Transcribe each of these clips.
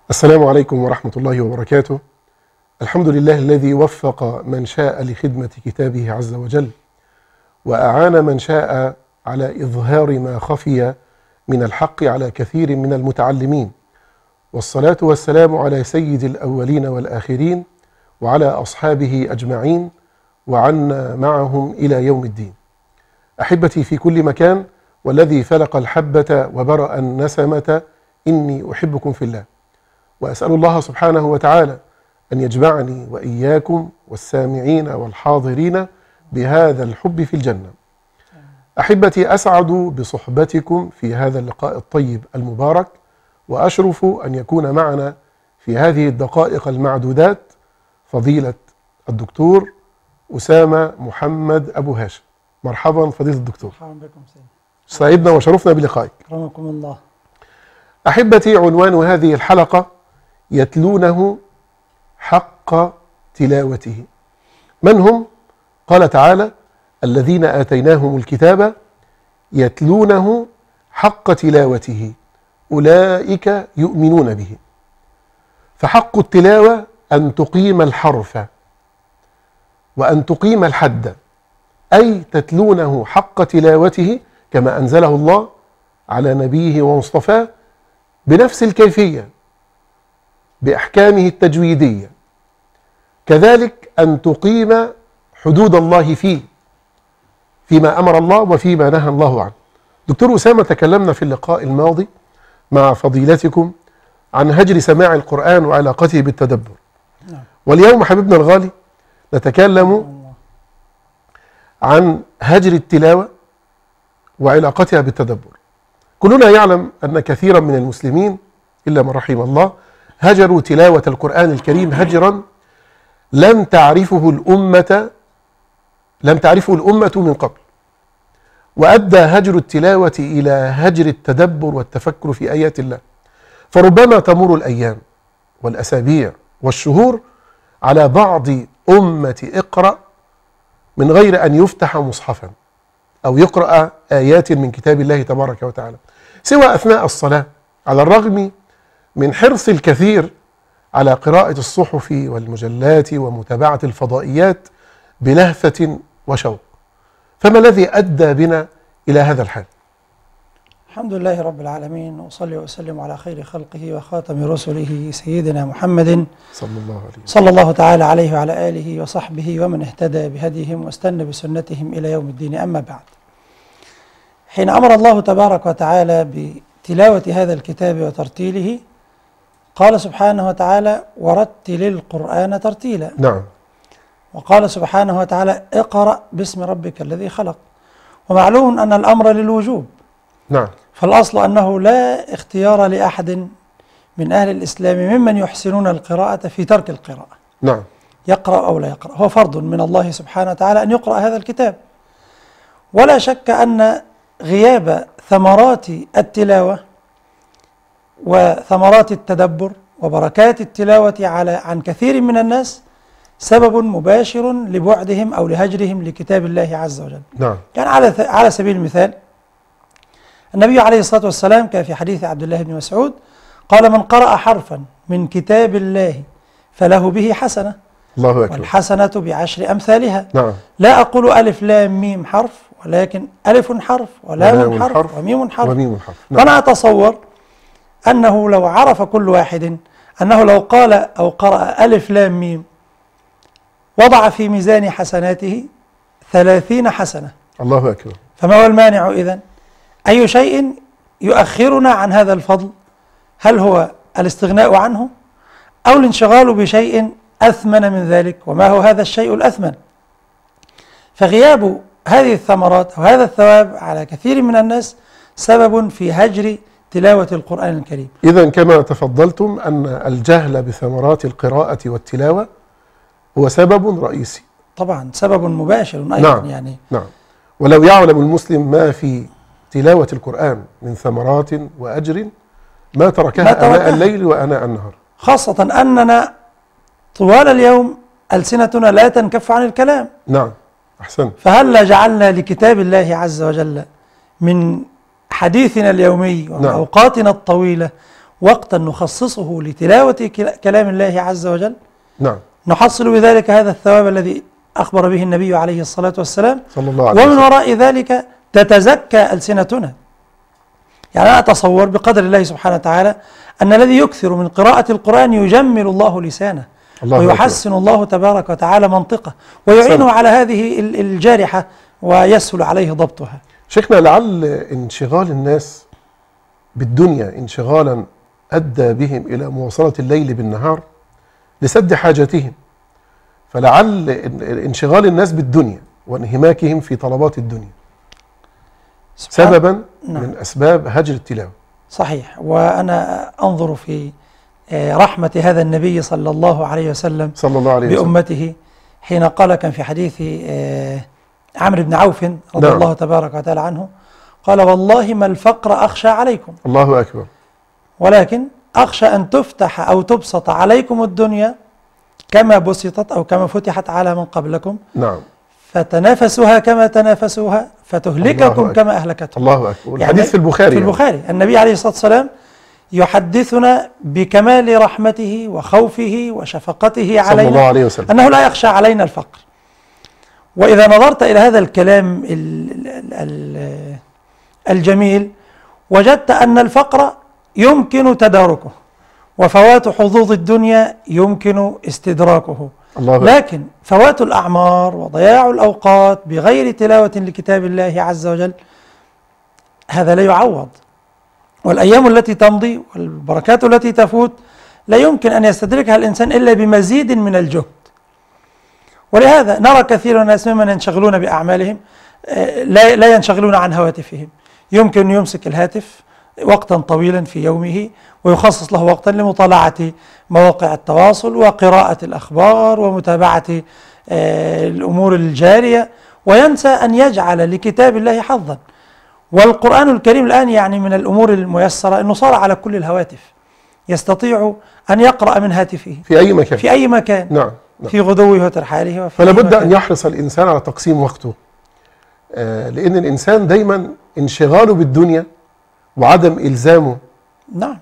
السلام عليكم ورحمة الله وبركاته. الحمد لله الذي وفق من شاء لخدمة كتابه عز وجل، وأعان من شاء على إظهار ما خفي من الحق على كثير من المتعلمين، والصلاة والسلام على سيد الأولين والآخرين وعلى أصحابه أجمعين وعنا معهم إلى يوم الدين. أحبتي في كل مكان، والذي فلق الحبة وبرأ النسمة إني أحبكم في الله، وأسأل الله سبحانه وتعالى أن يجمعني وإياكم والسامعين والحاضرين بهذا الحب في الجنة. أحبتي، أسعد بصحبتكم في هذا اللقاء الطيب المبارك، وأشرف أن يكون معنا في هذه الدقائق المعدودات فضيلة الدكتور أسامة محمد أبو هاشم. مرحبا فضيلة الدكتور. مرحبا بكم سيدي. سعدنا وشرفنا بلقائك. أكرمكم الله. أحبتي، عنوان هذه الحلقة: يتلونه حق تلاوته. من هم؟ قال تعالى: الذين آتيناهم الكتاب يتلونه حق تلاوته أولئك يؤمنون به. فحق التلاوة أن تقيم الحرف وأن تقيم الحد، أي تتلونه حق تلاوته كما أنزله الله على نبيه ومصطفاه بنفس الكيفية بأحكامه التجويدية. كذلك أن تقيم حدود الله فيما أمر الله وفيما نهى الله عنه. دكتور أسامة، تكلمنا في اللقاء الماضي مع فضيلتكم عن هجر سماع القرآن وعلاقته بالتدبر. واليوم حبيبنا الغالي نتكلم عن هجر التلاوة وعلاقتها بالتدبر. كلنا يعلم أن كثيرا من المسلمين إلا من رحم الله هجروا تلاوة القرآن الكريم هجرا لم تعرفه الأمة من قبل، وأدى هجر التلاوة إلى هجر التدبر والتفكر في آيات الله. فربما تمر الأيام والأسابيع والشهور على بعض أمة اقرأ من غير أن يفتح مصحفا أو يقرأ آيات من كتاب الله تبارك وتعالى، سوى أثناء الصلاة، على الرغم من حرص الكثير على قراءة الصحف والمجلات ومتابعة الفضائيات بلهفة وشوق. فما الذي أدى بنا إلى هذا الحال؟ الحمد لله رب العالمين، وصلي وسلم على خير خلقه وخاتم رسله سيدنا محمد صلى الله تعالى عليه وعلى آله وصحبه ومن اهتدى بهديهم واستنى بسنتهم إلى يوم الدين. أما بعد، حين أمر الله تبارك وتعالى بتلاوة هذا الكتاب وترتيله قال سبحانه وتعالى: ورتل القرآن ترتيلا. نعم. وقال سبحانه وتعالى: اقرأ باسم ربك الذي خلق. ومعلوم أن الأمر للوجوب. نعم. فالأصل أنه لا اختيار لأحد من أهل الإسلام ممن يحسنون القراءة في ترك القراءة. نعم. يقرأ أو لا يقرأ، هو فرض من الله سبحانه وتعالى أن يقرأ هذا الكتاب. ولا شك أن غياب ثمرات التلاوة وثمرات التدبر وبركات التلاوة عن كثير من الناس سبب مباشر لبعدهم أو لهجرهم لكتاب الله عز وجل. نعم. يعني على سبيل المثال، النبي عليه الصلاة والسلام كان في حديث عبد الله بن مسعود قال: من قرأ حرفا من كتاب الله فله به حسنة، الله أكبر، والحسنة بعشر أمثالها. نعم. لا أقول ألف لام ميم حرف، ولكن ألف حرف ولام حرف وميم حرف. نعم. فأنا أتصور أنه لو عرف كل واحد أنه لو قال أو قرأ ألف لام ميم وضع في ميزان حسناته 30 حسنة. الله أكبر. فما هو المانع إذن؟ أي شيء يؤخرنا عن هذا الفضل؟ هل هو الاستغناء عنه أو الانشغال بشيء أثمن من ذلك؟ وما هو هذا الشيء الأثمن؟ فغياب هذه الثمرات أو هذا الثواب على كثير من الناس سبب في هجر تلاوة القرآن الكريم. إذن كما تفضلتم أن الجهل بثمرات القراءة والتلاوة هو سبب رئيسي. طبعا سبب مباشر أيضا. نعم. نعم. ولو يعلم المسلم ما في تلاوة القرآن من ثمرات وأجر ما تركها آناء الليل وآناء النهار، خاصة أننا طوال اليوم ألسنتنا لا تنكف عن الكلام. نعم. أحسن. فهل جعلنا لكتاب الله عز وجل من حديثنا اليومي ومن أوقاتنا الطويلة وقتا نخصصه لتلاوة كلام الله عز وجل نعم. نحصل بذلك هذا الثواب الذي أخبر به النبي عليه الصلاة والسلام، صلى الله عليه ومن وسلم. وراء ذلك تتزكى ألسنتنا. يعني أنا أتصور بقدر الله سبحانه وتعالى أن الذي يكثر من قراءة القرآن يجمل الله لسانه، ويحسن الله تبارك وتعالى منطقه، ويعينه على هذه الجارحة ويسهل عليه ضبطها. شيخنا، لعل انشغال الناس بالدنيا انشغالا أدى بهم إلى مواصلة الليل بالنهار لسد حاجتهم، فلعل انشغال الناس بالدنيا وانهماكهم في طلبات الدنيا سببا من أسباب هجر التلاوة. صحيح. وأنا أنظر في رحمة هذا النبي صلى الله عليه وسلم بأمته حين قال، كان في حديث عمرو بن عوف رضي الله تبارك وتعالى عنه، قال: والله ما الفقر أخشى عليكم، الله أكبر، ولكن أخشى أن تفتح أو تبسط عليكم الدنيا كما بسطت أو كما فتحت على من قبلكم. نعم. فتنافسوها كما تنافسوها فتهلككم كما أهلكتهم. الله أكبر. الحديث يعني في البخاري. في البخاري النبي عليه الصلاة والسلام يحدثنا بكمال رحمته وخوفه وشفقته علينا، صلى الله عليه وسلم، أنه لا يخشى علينا الفقر. وإذا نظرت إلى هذا الكلام الجميل وجدت أن الفقر يمكن تداركه، وفوات حظوظ الدنيا يمكن استدراكه، لكن فوات الأعمار وضياع الأوقات بغير تلاوة لكتاب الله عز وجل هذا لا يعوض. والأيام التي تمضي والبركات التي تفوت لا يمكن أن يستدركها الإنسان إلا بمزيد من الجهد. ولهذا نرى كثير من الناس ممن ينشغلون بأعمالهم لا ينشغلون عن هواتفهم. يمكن يمسك الهاتف وقتا طويلا في يومه ويخصص له وقتا لمطالعة مواقع التواصل وقراءة الأخبار ومتابعة الأمور الجارية، وينسى أن يجعل لكتاب الله حظا. والقرآن الكريم الآن يعني من الأمور الميسرة أنه صار على كل الهواتف، يستطيع أن يقرأ من هاتفه في أي مكان، في أي مكان. نعم. في غدوه وترحاله. فلا بد أن يحرص الإنسان على تقسيم وقته، لأن الإنسان دايما انشغاله بالدنيا وعدم إلزامه نعم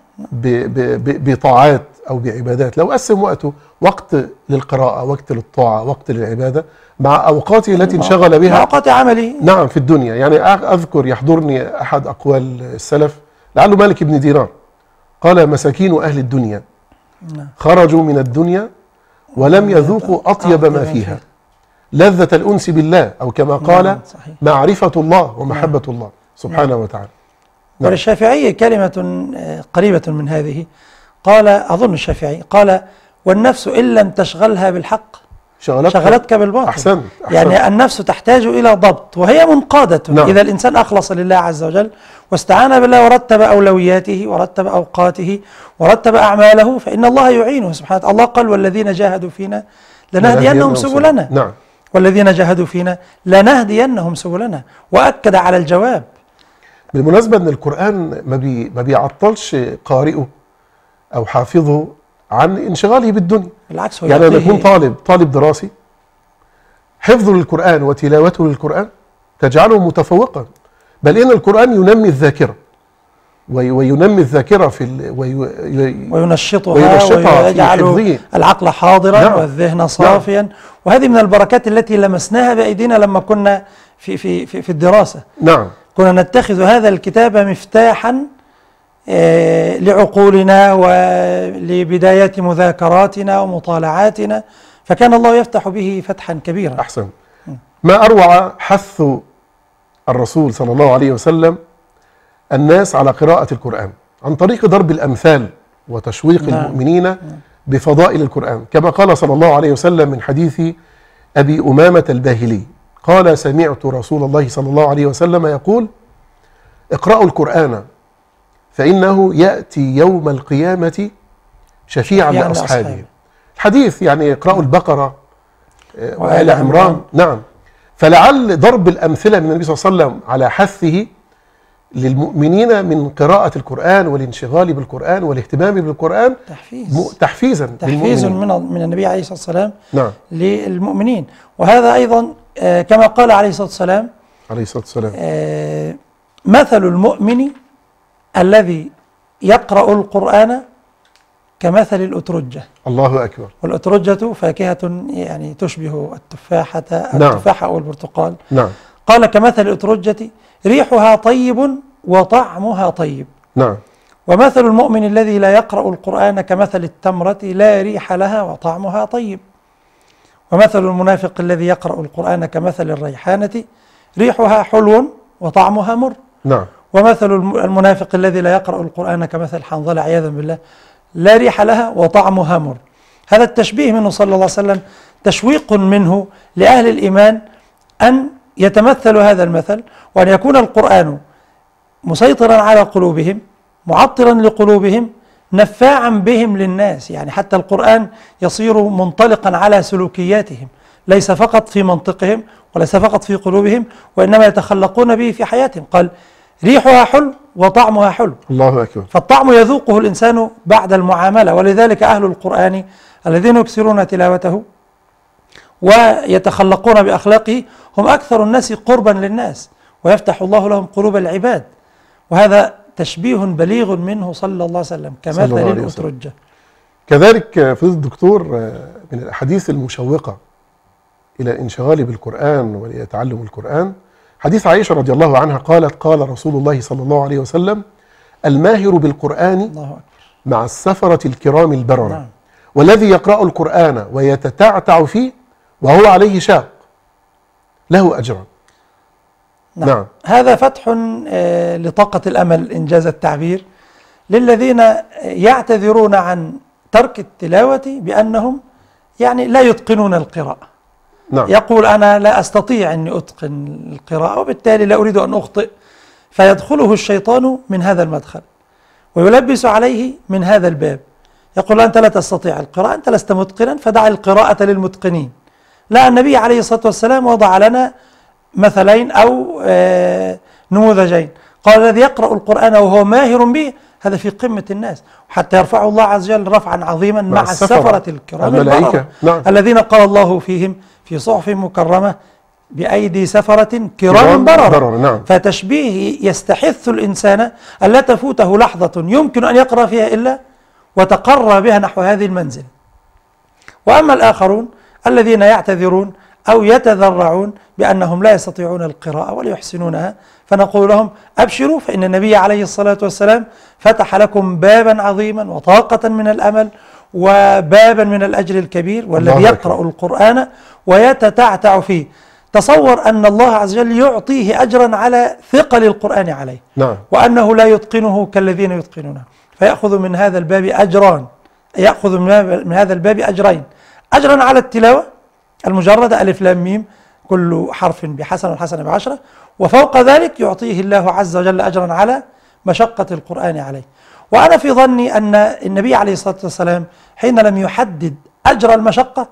بطاعات أو بعبادات. لو قسم وقته وقت للقراءة، وقت للطاعة، وقت للعبادة، مع أوقاته التي انشغل بها، مع أوقات عمله. نعم في الدنيا. يعني أذكر يحضرني أحد أقوال السلف لعله مالك بن دينار قال: مساكين أهل الدنيا خرجوا من الدنيا ولم يذوقوا أطيب ما فيها، لذة الأنس بالله، أو كما قال: معرفة الله ومحبة الله سبحانه وتعالى. وللشافعي كلمة قريبة من هذه، قال، أظن الشافعي قال: والنفس إن لم تشغلها بالحق شغلتك بالباطل. أحسنت. يعني النفس تحتاج إلى ضبط وهي منقادة. نعم. إذا الإنسان أخلص لله عز وجل واستعان بالله ورتب أولوياته ورتب أوقاته ورتب أعماله فإن الله يعينه سبحانه وتعالى. الله قال: والذين جاهدوا فينا لنهدينهم سبلنا. نعم. والذين جاهدوا فينا لنهدينهم سبلنا، وأكد على الجواب. بالمناسبة أن القرآن ما بيعطلش قارئه أو حافظه عن انشغاله بالدنيا. بالعكس، يعني لما يكون طالب دراسي، حفظه للقرآن وتلاوته للقرآن تجعله متفوقا، بل إن القرآن ينمي الذاكرة وينمي الذاكرة وينشطها ويجعل العقل حاضرا. نعم. والذهن صافيا. نعم. وهذه من البركات التي لمسناها بأيدينا لما كنا في الدراسة. نعم. كنا نتخذ هذا الكتاب مفتاحا لعقولنا ولبداية مذاكراتنا ومطالعاتنا، فكان الله يفتح به فتحا كبيرا. أحسن. ما أروع حث الرسول صلى الله عليه وسلم الناس على قراءة القرآن عن طريق ضرب الأمثال وتشويق المؤمنين بفضائل القرآن، كما قال صلى الله عليه وسلم من حديث أبي أمامة الباهلي قال: سمعت رسول الله صلى الله عليه وسلم يقول: اقرأوا القرآن فإنه يأتي يوم القيامة شفيعا لأصحابه. الحديث يعني اقرأوا البقرة وآل عمران. نعم. فلعل ضرب الأمثلة من النبي صلى الله عليه وسلم على حثه للمؤمنين من قراءة القرآن والانشغال بالقرآن والاهتمام بالقرآن تحفيز من النبي عليه الصلاة والسلام. نعم. للمؤمنين. وهذا أيضا كما قال عليه الصلاة والسلام مثل المؤمن الذي يقرأ القرآن كمثل الأترجة. الله أكبر. والأترجة فاكهة يعني تشبه التفاحة أو نعم. التفاحة أو البرتقال. نعم. قال كمثل الأترجة ريحها طيب وطعمها طيب. نعم. ومثل المؤمن الذي لا يقرأ القرآن كمثل التمرة لا ريح لها وطعمها طيب. ومثل المنافق الذي يقرأ القرآن كمثل الريحانة ريحها حلو وطعمها مر. نعم. ومثل المنافق الذي لا يقرأ القرآن كمثل الحنظلة عياذا بالله لا ريح لها وطعمها مر. هذا التشبيه منه صلى الله عليه وسلم تشويق منه لأهل الإيمان أن يتمثلوا هذا المثل، وأن يكون القرآن مسيطرا على قلوبهم معطرا لقلوبهم نفاعا بهم للناس. يعني حتى القرآن يصير منطلقا على سلوكياتهم، ليس فقط في منطقهم وليس فقط في قلوبهم، وإنما يتخلقون به في حياتهم. قال ريحها حلو وطعمها حلو. الله أكبر. فالطعم يذوقه الإنسان بعد المعاملة، ولذلك أهل القرآن الذين يكثرون تلاوته ويتخلقون بأخلاقه هم أكثر الناس قربا للناس، ويفتح الله لهم قلوب العباد. وهذا تشبيه بليغ منه صلى الله عليه وسلم كمثل الأترجة. كذلك فضيلة الدكتور من الأحاديث المشوقة إلى الانشغال بالقرآن ولتعلم القرآن حديث عائشة رضي الله عنها قالت قال رسول الله صلى الله عليه وسلم الماهر بالقرآن مع السفرة الكرام البررة. نعم. والذي يقرأ القرآن ويتتعتع فيه وهو عليه شاق له أجرا. نعم. نعم. هذا فتح لطاقة الأمل إنجاز التعبير للذين يعتذرون عن ترك التلاوة بأنهم يعني لا يتقنون القراءة. نعم. يقول أنا لا أستطيع أن أتقن القراءة وبالتالي لا أريد أن أخطئ، فيدخله الشيطان من هذا المدخل ويلبس عليه من هذا الباب، يقول أنت لا تستطيع القراءة، أنت لست متقنا فدع القراءة للمتقنين. لا، النبي عليه الصلاة والسلام وضع لنا مثلين أو نموذجين. قال الذي يقرأ القرآن وهو ماهر به هذا في قمة الناس، حتى يرفعه الله عز وجل رفعا عظيما مع السفرة الكرام الملائكة. نعم. الذين قال الله فيهم في صحف مكرمة بأيدي سفرة كرام بررة. نعم. فتشبيه يستحث الإنسان ألا تفوته لحظة يمكن أن يقرأ فيها إلا وتقرى بها نحو هذه المنزل. وأما الآخرون الذين يعتذرون أو يتذرعون بأنهم لا يستطيعون القراءة ولا يحسنونها، فنقول لهم أبشروا، فإن النبي عليه الصلاة والسلام فتح لكم بابا عظيما وطاقة من الأمل وبابا من الأجر الكبير. والذي يقرأ القرآن ويتتعتع فيه، تصور أن الله عز وجل يعطيه أجرا على ثقل القرآن عليه. نعم. وأنه لا يتقنه كالذين يتقنونه، فيأخذ من هذا الباب أجران، يأخذ من هذا الباب أجرين: أجرا على التلاوة المجردة ألف لام ميم كل حرف بحسنة والحسنة ب10، وفوق ذلك يعطيه الله عز وجل أجرا على مشقة القرآن عليه. وأنا في ظني أن النبي عليه الصلاة والسلام حين لم يحدد أجر المشقة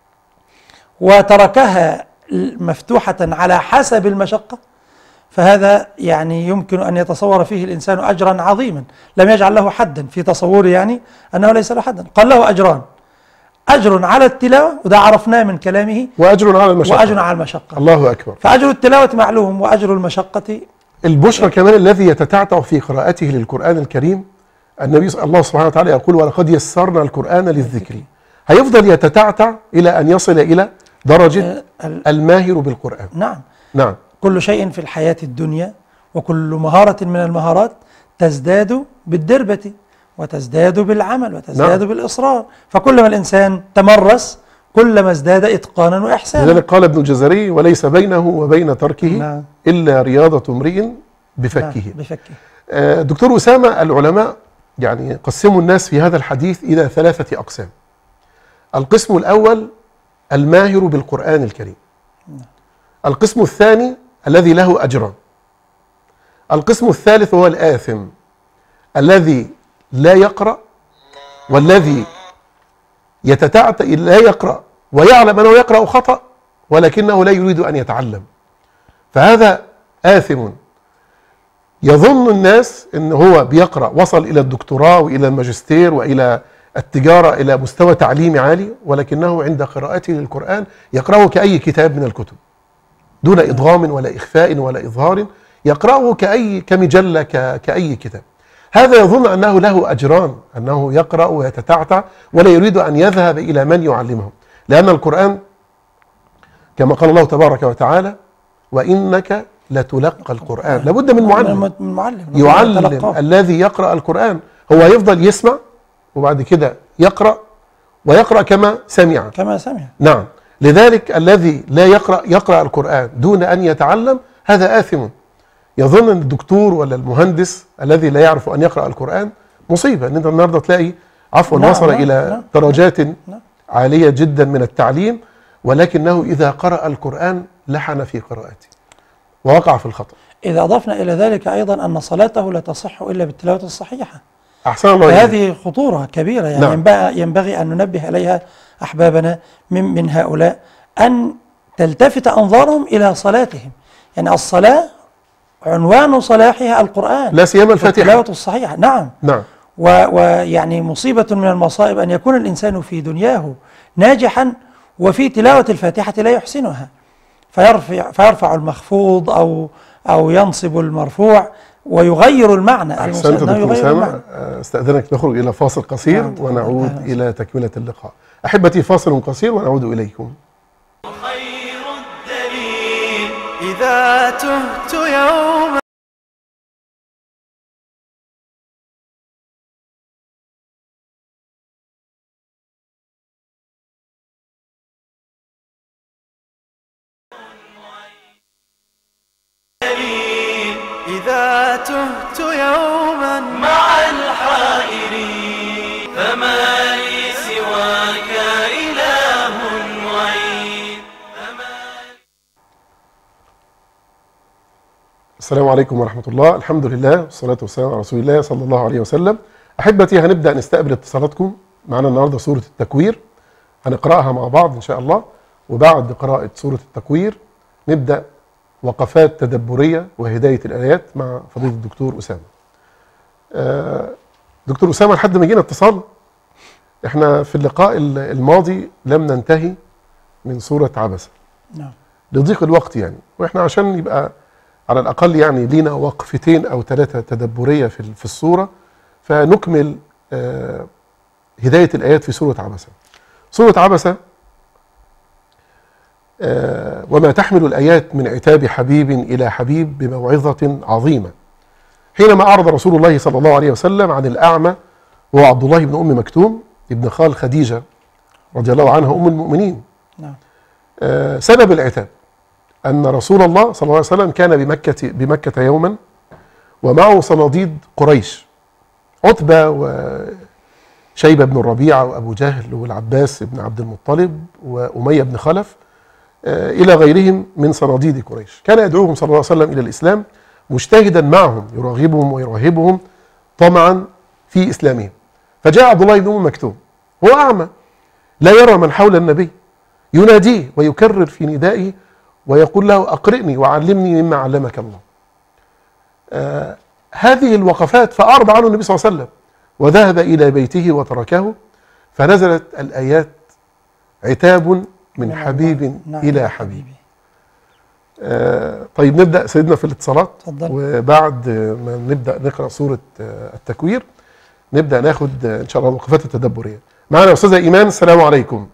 وتركها مفتوحة على حسب المشقة، فهذا يعني يمكن أن يتصور فيه الإنسان أجرا عظيما، لم يجعل له حدا في تصوره، يعني أنه ليس له حدا، قال له أجران: أجر على التلاوة وده عرفناه من كلامه، وأجر على المشقة. وأجر على المشقة. الله أكبر. فأجر التلاوة معلوم، وأجر المشقة البشرى كمان الذي يتتعتع في قراءته للقرآن الكريم. الله سبحانه وتعالى يقول ولقد يسرنا القرآن للذكر. هيفضل يتتعتع إلى أن يصل إلى درجة الماهر بالقرآن. نعم. نعم. كل شيء في الحياة الدنيا وكل مهارة من المهارات تزداد بالدربة وتزداد بالعمل وتزداد نعم. بالإصرار، فكلما الإنسان تمرس كلما ازداد إتقانا وإحسانا. لذلك قال ابن الجزري وليس بينه وبين تركه نعم. إلا رياضة امرئ بفكه. نعم. بفكه. دكتور أسامة، العلماء يعني قسموا الناس في هذا الحديث إلى 3 أقسام. القسم الأول الماهر بالقرآن الكريم. القسم الثاني الذي له أجران. القسم الثالث هو الآثم الذي لا يقرأ والذي يتتعتع لا يقرأ ويعلم أنه يقرأ خطأ ولكنه لا يريد أن يتعلم، فهذا آثم. يظن الناس أنه هو بيقرأ، وصل إلى الدكتوراه وإلى الماجستير وإلى التجارة إلى مستوى تعليمي عالي، ولكنه عند قراءته للقرآن يقرأه كأي كتاب من الكتب دون إضغام ولا إخفاء ولا إظهار، يقرأه كمجلة كأي كتاب. هذا يظن أنه له أجران، أنه يقرأ ويتتعتع ولا يريد أن يذهب إلى من يعلمه، لأن القرآن كما قال الله تبارك وتعالى: وإنك لتلقى القرآن. لابد من معلم يعلم الذي يقرأ القرآن. هو يفضل يسمع وبعد كده يقرأ، ويقرأ كما سمع. نعم. لذلك الذي لا يقرأ القرآن دون أن يتعلم هذا آثم. يظن أن الدكتور ولا المهندس الذي لا يعرف أن يقرأ القرآن مصيبة. أن أنت النهارده تلاقي وصل إلى درجات عالية جدا من التعليم، ولكنه إذا قرأ القرآن لحن في قراءته ووقع في الخطأ. إذا أضفنا إلى ذلك أيضا أن صلاته لا تصح إلا بالتلاوة الصحيحة. أحسن الله. هذه خطورة كبيرة يعني. نعم. ينبغي أن ننبه إليها أحبابنا من هؤلاء، أن تلتفت أنظارهم إلى صلاتهم. يعني الصلاة عنوان صلاحها القرآن، لا سيما الفاتحة، التلاوة الصحيحة. نعم. ويعني مصيبة من المصائب أن يكون الإنسان في دنياه ناجحا وفي تلاوة الفاتحة لا يحسنها، فيرفع المخفوض أو ينصب المرفوع ويغير المعنى. أحسنت دكتور أسامة. استأذنك نخرج إلى فاصل قصير ونعود إلى تكملة اللقاء. أحبتي، فاصل قصير ونعود إليكم. خير الدليل إذا تهت يوما. إذا تهت يوما مع الحائرين، فما لي سواك إله معين. السلام عليكم ورحمة الله. الحمد لله والصلاة والسلام على رسول الله صلى الله عليه وسلم. أحبتي، هنبدأ نستقبل اتصالاتكم. معنا النهاردة سورة التكوير، هنقرأها مع بعض إن شاء الله، وبعد قراءة سورة التكوير نبدأ وقفات تدبرية وهداية الآيات مع فضيلة الدكتور أسامة. دكتور أسامة، لحد ما جينا اتصال، احنا في اللقاء الماضي لم ننتهي من سورة عبسة. نعم. لضيق الوقت يعني، واحنا عشان يبقى على الأقل يعني لينا وقفتين أو 3 تدبرية في السورة، فنكمل هداية الآيات في سورة عبسة. سورة عبسة: وما تحمل الآيات من عتاب حبيب إلى حبيب بموعظة عظيمة. حينما أعرض رسول الله صلى الله عليه وسلم عن الأعمى، وهو عبد الله بن أم مكتوم ابن خال خديجة رضي الله عنها أم المؤمنين. نعم. سبب العتاب أن رسول الله صلى الله عليه وسلم كان بمكة يوما، ومعه صناديد قريش، عتبة وشيبة بن الربيع وأبو جهل والعباس بن عبد المطلب وأمية بن خلف إلى غيرهم من صناديد قريش. كان يدعوهم صلى الله عليه وسلم إلى الإسلام، مجتهدا معهم يرغبهم ويرهبهم طمعا في إسلامهم. فجاء عبد الله بن أم مكتوم، هو أعمى لا يرى من حول النبي، يناديه ويكرر في ندائه ويقول له: أقرئني وعلمني مما علمك الله. هذه الوقفات فأعرض عنه النبي صلى الله عليه وسلم وذهب إلى بيته وتركه، فنزلت الآيات: عتاب من حبيب إلى حبيب. طيب نبدأ سيدنا في الاتصالات، وبعد ما نبدأ نقرأ سورة التكوير نبدأ ناخد إن شاء الله الوقفات التدبرية. معنا أستاذة إيمان. السلام عليكم.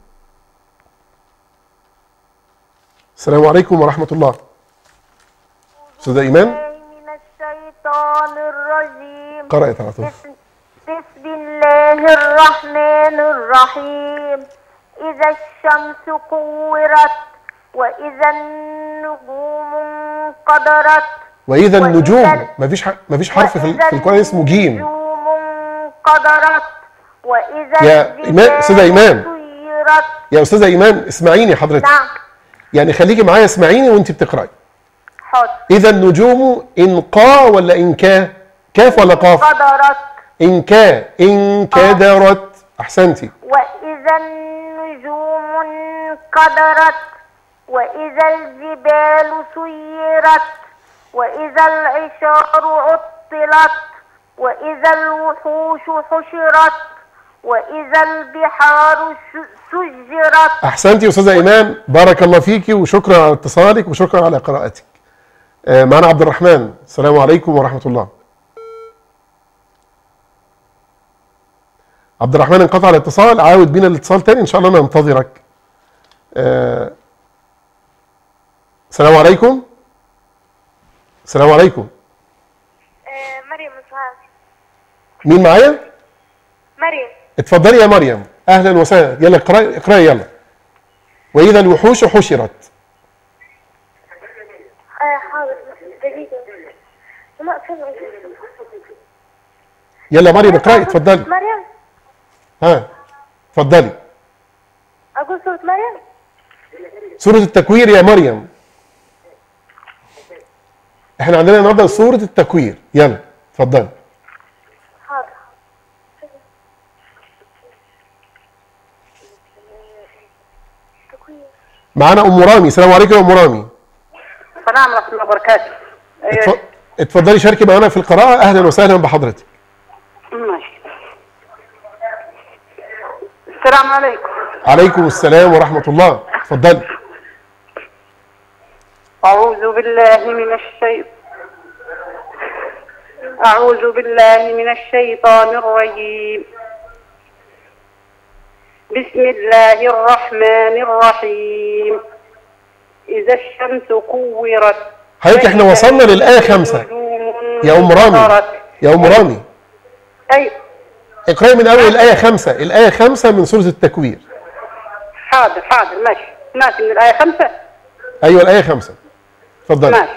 السلام عليكم ورحمة الله. أستاذة إيمان. من الشيطان الرجيم. قرأت على طول. بسم الله الرحمن الرحيم. إذا الشمس كورت، وإذا النجوم انقدرت. وإذا النجوم، مفيش حرف في القرآن اسمه جيم. النجوم انقدرت، وإذا يا أستاذة إيمان، يا أستاذة إيمان اسمعيني حضرتك. نعم. يعني خليكي معايا، اسمعيني وأنت بتقرأي. حاضر. إذا النجوم إنقا ولا إنكا؟ كاف ولا قاف؟ انقدرت. إنكا، انكدرت. أحسنتي. وإذا النجوم انقدرت، وإذا الجبال سيرت، وإذا العشار عطلت، وإذا الوحوش حشرت، وإذا البحار سجرت. أحسنتي يا أستاذة إيمان، بارك الله فيكي، وشكرا على اتصالك وشكرا على قراءتك. معنا عبد الرحمن. السلام عليكم ورحمة الله. عبد الرحمن انقطع الاتصال، عاود بينا الاتصال تاني ان شاء الله، انا انتظرك. السلام عليكم. السلام عليكم. مريم مصعب. مين معايا؟ مريم. اتفضلي يا مريم، اهلا وسهلا. يلا اقرأي يلا. واذا الوحوش حشرت. حاضر دقيقة. ما سمعت. يلا مريم اقرأي، اتفضلي. مريم. ها اتفضلي. أقول سورة مريم؟ سورة التكوير يا مريم. احنا عندنا النهارده سورة التكوير، يلا اتفضلي. حاضر. معانا ام رامي. السلام عليكم يا ام رامي. السلام ورحمة الله وبركاته. اتفضلي شاركي معانا في القراءة، اهلا وسهلا بحضرتك. ماشي. السلام عليكم. عليكم السلام ورحمة الله، اتفضلي. أعوذ بالله من الشيطان الرجيم. بسم الله الرحمن الرحيم. إذا الشمس كورت. حضرتك احنا وصلنا للآية 5 يا أم رامي. يا أم رامي. أيوة. اقرأي من أول الآية 5، الآية 5 من سورة التكوير. حاضر ماشي من الآية 5. أيوة الآية 5. اتفضلي. ماشي.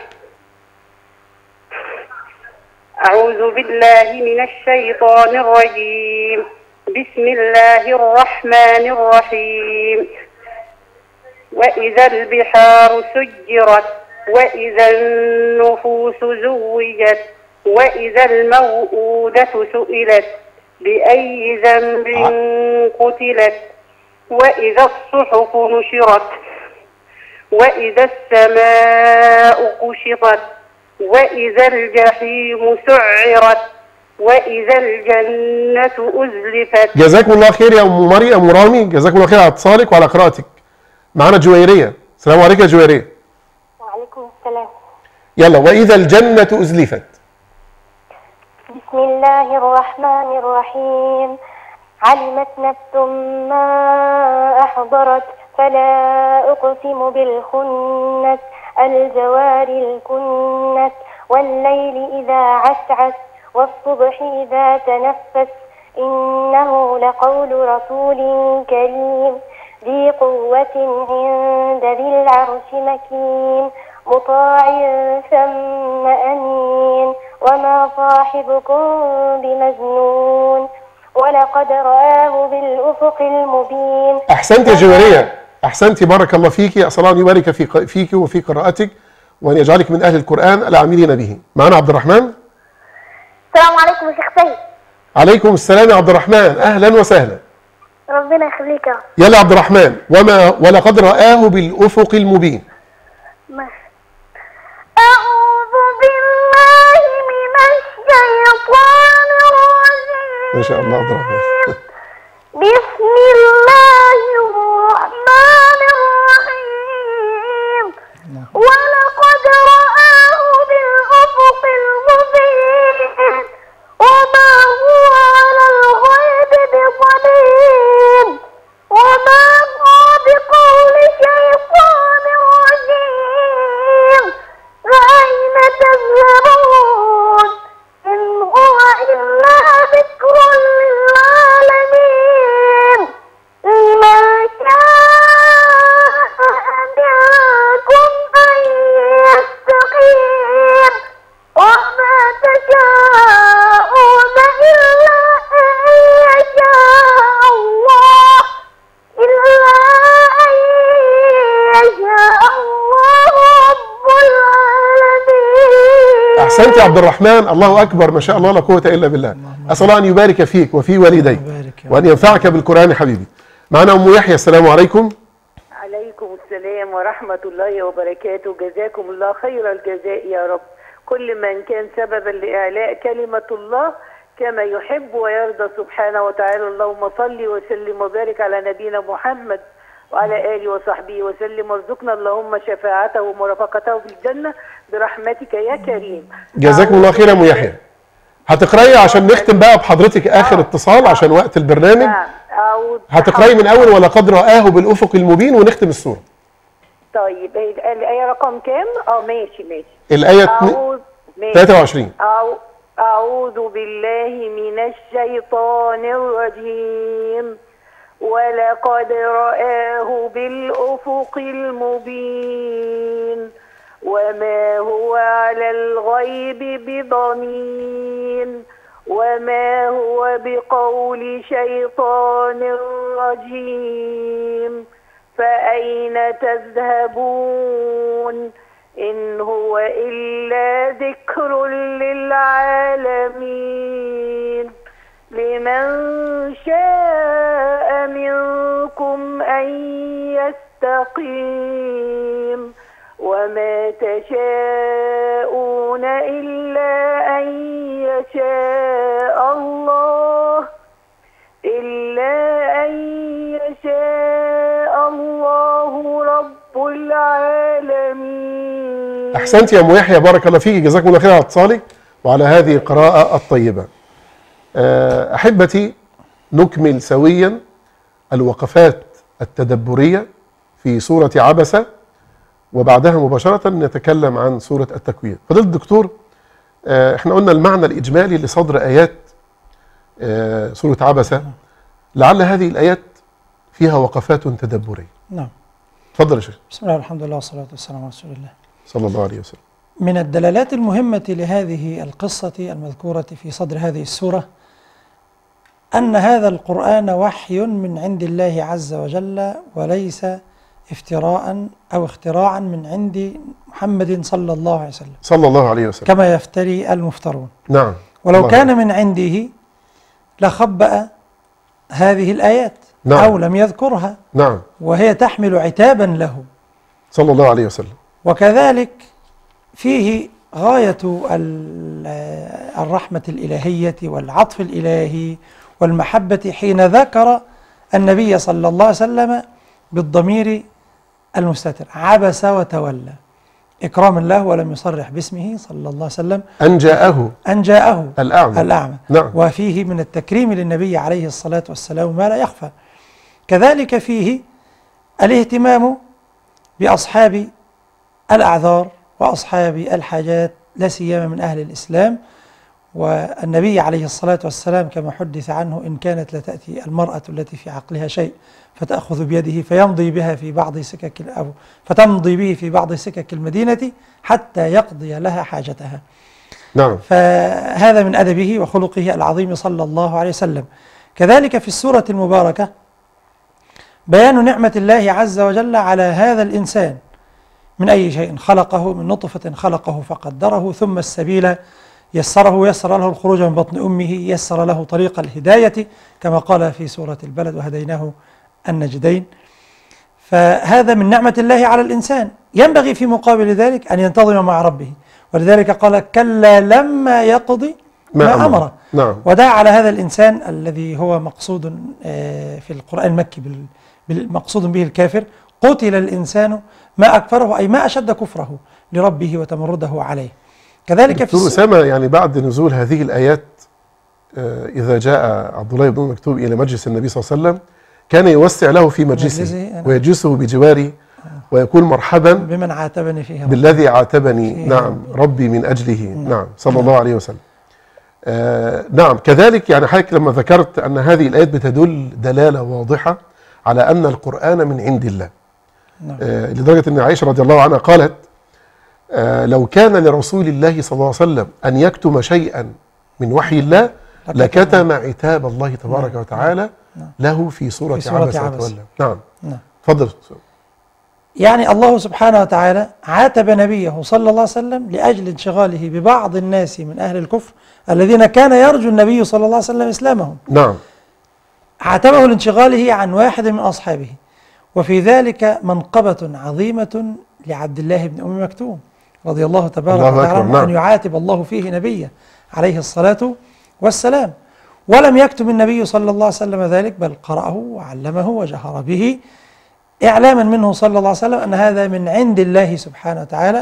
أعوذ بالله من الشيطان الرجيم. بسم الله الرحمن الرحيم. وإذا البحار سجرت وإذا النفوس زوجت وإذا الموءودة سئلت بأي ذنب قتلت وإذا الصحف نشرت وإذا السماء كشطت وإذا الجحيم سعرت وإذا الجنة أزلفت. جزاكم الله خير يا أم مريم، أم رامي، جزاكم الله خير على اتصالك وعلى قراءتك. معانا جويرية. السلام عليكم يا جويرية. وعليكم السلام. يلا. وإذا الجنة أزلفت. بسم الله الرحمن الرحيم. علمت نفس ما أحضرت فلا أقسم بالخنس الجوار الكنس والليل إذا عسعس والصبح إذا تنفس إنه لقول رسول كريم ذي قوة عند ذي العرش مكين مطاع ثم أمين وما صاحبكم بمجنون ولقد رآه بالأفق المبين. أحسنت يا جويرية، أحسنت، بارك الله فيك. أسأل الله أن يبارك فيك وفي قراءتك وأن يجعلك من أهل القرآن العاملين به. معنا عبد الرحمن. السلام عليكم يا شيخ سيد. عليكم السلام يا عبد الرحمن، أهلا وسهلا. ربنا يخليك. يلا عبد الرحمن. ولقد رآه بالأفق المبين. أعوذ بالله من الشيطان الرجيم. ما شاء الله عبد الرحمن. بسم الله الرحمن الرحيم. ولقد رآه بالأفق المبين وما هو على الغيب بضنين وما هو بقول شيطان رجيم. فأين تذهبون إن هو إلا ذكر للعالمين لمن شاء منكم أن يستقيم وما تشاءون إلا أن يشاء الله رب العالمين. أحسنت يا عبد الرحمن، الله أكبر، ما شاء الله لا قوة إلا بالله. أسأل الله أن يبارك فيك وفي والديك وأن ينفعك بالقرآن حبيبي. معنا أم يحيى. السلام عليكم. عليكم السلام ورحمة الله وبركاته. جزاكم الله خير الجزاء يا رب، كل من كان سببا لإعلاء كلمة الله كما يحب ويرضى سبحانه وتعالى. اللهم صل وسلم وبارك على نبينا محمد وعلى آله وصحبه وسلم، وارزقنا اللهم شفاعته ومرافقته في الجنة برحمتك يا كريم. جزاكم الله خير يا أم يحيى. هتقرأي عشان نختم بقى بحضرتك آخر اتصال عشان وقت البرنامج. نعم. هتقرأي من أول وَلَقَدْ رآه بالأفق المبين ونختم السورة. طيب الآية رقم كام؟ ماشي. الآية 23. أعوذ بالله من الشيطان الرجيم. ولقد رآه بالأفق المبين وما هو على الغيب بضنين وما هو بقول شيطان رجيم فأين تذهبون إن هو إلا ذكر للعالمين لمن شاء منكم أن يستقيم وما تشاءون إلا أن يشاء الله رب العالمين. أحسنت يا أم يحيى، بارك الله فيك، جزاكم الله خير على اتصالك وعلى هذه القراءة الطيبة. أحبتي، نكمل سويا الوقفات التدبرية في سورة عبسة، وبعدها مباشرة نتكلم عن سورة التكوير. فضيلة الدكتور، احنا قلنا المعنى الإجمالي لصدر آيات سورة عبسة، لعل هذه الآيات فيها وقفات تدبرية. نعم. تفضل يا شيخ. بسم الله والحمد لله والصلاة والسلام على رسول الله صلى الله عليه وسلم. من الدلالات المهمة لهذه القصة المذكورة في صدر هذه السورة أن هذا القرآن وحي من عند الله عز وجل، وليس افتراء أو اختراعا من عند محمد صلى الله عليه وسلم صلى الله عليه وسلم كما يفتري المفترون. نعم. ولو كان من عنده لخبأ هذه الآيات. نعم. أو لم يذكرها. نعم. وهي تحمل عتابا له صلى الله عليه وسلم. وكذلك فيه غاية الرحمة الإلهية والعطف الإلهي والمحبة حين ذكر النبي صلى الله عليه وسلم بالضمير المستتر، عبس وتولى، إكراما له ولم يصرح باسمه صلى الله عليه وسلم. أن جاءه الأعمى. نعم. وفيه من التكريم للنبي عليه الصلاة والسلام ما لا يخفى. كذلك فيه الاهتمام بأصحاب الأعذار وأصحاب الحاجات، لا سيما من أهل الإسلام. والنبي عليه الصلاة والسلام كما حدث عنه إن كانت لتأتي المرأة التي في عقلها شيء فتأخذ بيده فتمضي به في بعض سكك المدينة حتى يقضي لها حاجتها. نعم. فهذا من أدبه وخلقه العظيم صلى الله عليه وسلم. كذلك في السورة المباركة بيان نعمة الله عز وجل على هذا الإنسان من أي شيء خلقه، من نطفة خلقه فقدره، ثم السبيل يسره، يسر له الخروج من بطن أمه، يسر له طريق الهداية كما قال في سورة البلد وهديناه النجدين. فهذا من نعمة الله على الإنسان، ينبغي في مقابل ذلك أن ينتظم مع ربه، ولذلك قال كلا لما يقضي ما أمره. نعم. ودعا على هذا الإنسان الذي هو مقصود في القرآن المكي مقصود به الكافر، قتل الإنسان ما أكفره، أي ما أشد كفره لربه وتمرده عليه. كذلك في دكتور أسامة، يعني بعد نزول هذه الآيات إذا جاء عبد الله بن مكتوم إلى مجلس النبي صلى الله عليه وسلم كان يوسع له في مجلسه ويجلسه بجواره ويقول مرحبا بمن عاتبني فيها، بالذي عاتبني نعم ربي من أجله. نعم صلى الله عليه وسلم. نعم. كذلك يعني حضرتك لما ذكرت أن هذه الآيات بتدل دلالة واضحة على أن القرآن من عند الله. نعم. لدرجة أن عائشة رضي الله عنها قالت لو كان لرسول الله صلى الله عليه وسلم أن يكتم شيئا من وحي الله لكتم عتاب الله تبارك وتعالى له في سورة عبس وتولى. نعم. تفضل. يعني الله سبحانه وتعالى عاتب نبيه صلى الله عليه وسلم لأجل انشغاله ببعض الناس من أهل الكفر الذين كان يرجو النبي صلى الله عليه وسلم إسلامهم. نعم. عاتبه لانشغاله عن واحد من أصحابه، وفي ذلك منقبة عظيمة لعبد الله بن أم مكتوم رضي الله تبارك وتعالى أن يعاتب الله فيه نبيه عليه الصلاة والسلام. ولم يكتم النبي صلى الله عليه وسلم ذلك، بل قرأه وعلمه وجهر به إعلاما منه صلى الله عليه وسلم أن هذا من عند الله سبحانه وتعالى،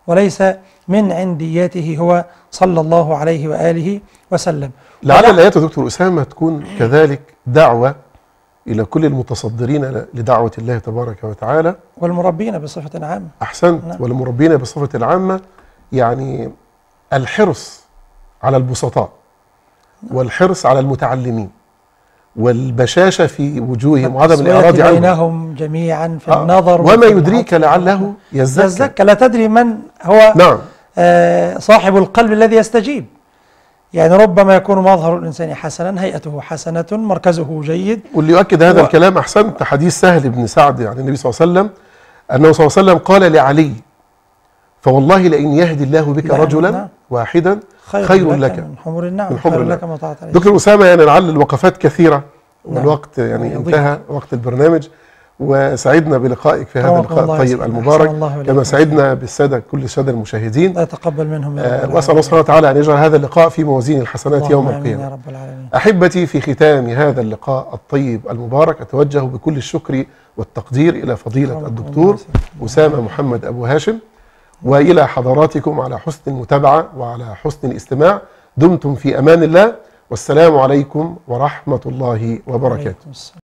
وليس من عندياته هو صلى الله عليه وآله وسلم. لعل الآيات يا دكتور أسامة تكون كذلك دعوة إلى كل المتصدرين لدعوة الله تبارك وتعالى والمربين بصفة عامة. أحسنت. نعم. والمربين بصفة العامة، يعني الحرص على البسطاء والحرص على المتعلمين والبشاشة في وجوههم وعدم الإعراض عنهم بينهم جميعا في النظر وما يدريك لعله يزكى. لا تدري من هو نعم. صاحب القلب الذي يستجيب. يعني ربما يكون مظهر الإنسان حسنا، هيئته حسنة، مركزه جيد. واللي يؤكد هذا الكلام أحسنت حديث سهل بن سعد عن النبي صلى الله عليه وسلم أنه صلى الله عليه وسلم قال لعلي: فوالله لئن يهدي الله بك رجلا واحدا خير لك من حمر النعم. من حمر لك ما طاعت عليه. دكتور أسامة، يعني لعل الوقفات كثيرة والوقت يعني انتهى وقت البرنامج، وسعدنا بلقائك في هذا اللقاء الطيب المبارك، كما سعدنا بالسادة كل السادة المشاهدين. لا يتقبل منهم وأسأل الله سبحانه وتعالى أن يجعل هذا اللقاء في موازين الحسنات يوم القيامة يا رب العالمين. أحبتي، في ختام هذا اللقاء الطيب المبارك أتوجه بكل الشكر والتقدير إلى فضيلة الدكتور أسامة محمد أبو هاشم، وإلى حضراتكم على حسن المتابعة وعلى حسن الاستماع. دمتم في أمان الله، والسلام عليكم ورحمة الله وبركاته.